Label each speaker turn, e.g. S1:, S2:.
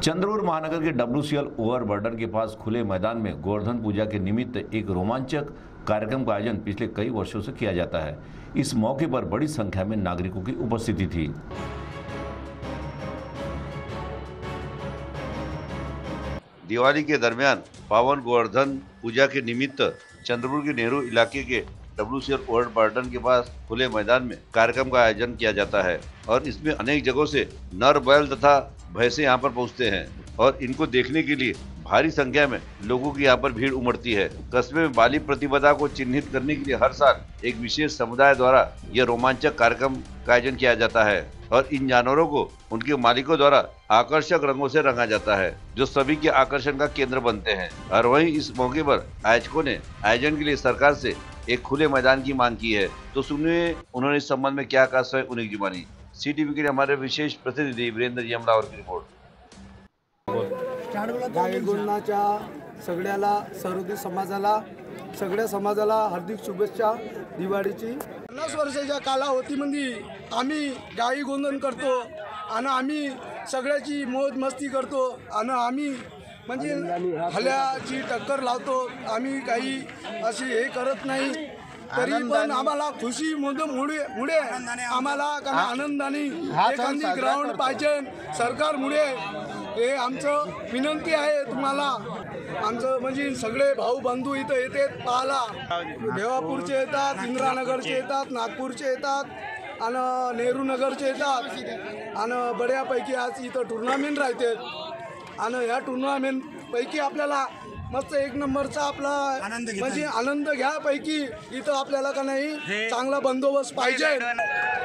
S1: चंद्रपुर महानगर के WCL overburden के पास खुले मैदान में गोवर्धन पूजा के निमित्त एक रोमांचक कार्यक्रम का आयोजन पिछले कई वर्षों से किया जाता है। इस मौके पर बड़ी संख्या में नागरिकों की उपस्थिति थी।
S2: दिवाली के दरमियान पावन गोवर्धन पूजा के निमित्त चंद्रपुर के नेहरू इलाके के WCL ओवरबर्डन के पास खुले मैदान में कार्यक्रम का आयोजन किया जाता है और इसमें अनेक जगहों से नर बैल तथा भैंसे यहाँ पर पहुँचते हैं और इनको देखने के लिए भारी संख्या में लोगों की यहाँ पर भीड़ उमड़ती है। कस्बे में बाली प्रतिपदा को चिन्हित करने के लिए हर साल एक विशेष समुदाय द्वारा यह रोमांचक कार्यक्रम का आयोजन किया जाता है और इन जानवरों को उनके मालिकों द्वारा आकर्षक रंगों से रंगा जाता है, जो सभी के आकर्षण का केंद्र बनते हैं। और वहीं इस मौके पर आयोजकों ने आयोजन के लिए सरकार से एक खुले मैदान की मांग की है। तो सुनिए उन्होंने इस संबंध में क्या कहा, स्वयं उन्हीं की जुबानी। CTV के लिए हमारे विशेष प्रतिनिधि वीरेंद्र यमलावर की रिपोर्ट।
S3: गायगोंदाच्या सगळ्याला सर्वोदय समाजाला सगळ्या समाजाला हार्दिक शुभेच्छा दिवाळीची। 50 वर्षाच्या कालावधीमध्ये आम्ही गाई गोंधन करतो आणि आम्ही सगळ्याची मौज मस्ती करतो आणि आम्ही म्हणजे हल्याची टक्कर लावतो। आम्ही काही अशी हे करत नाही, तरी पण आम्हाला खुशी मुळे आम्हाला आनंदाने एखादी ग्राउंड पाहिजे सरकारमुळे। हे आमचं विनंती आहे तुम्हाला। आमचं म्हणजे सगळे भाऊ बंधू इथं येतात पाहायला। देवापूरचे येतात, इंदिरानगरचे येतात, नागपूरचे येतात आणि नेहरू नगरचे येतात आणि बऱ्यापैकी आज इथं टुर्नामेंट राहते आणि या टुर्नामेंट पैकी आपल्याला मस्त एक नंबरचा आपला म्हणजे आनंद घ्यापैकी इथं आपल्याला का नाही चांगला बंदोबस्त पाहिजे।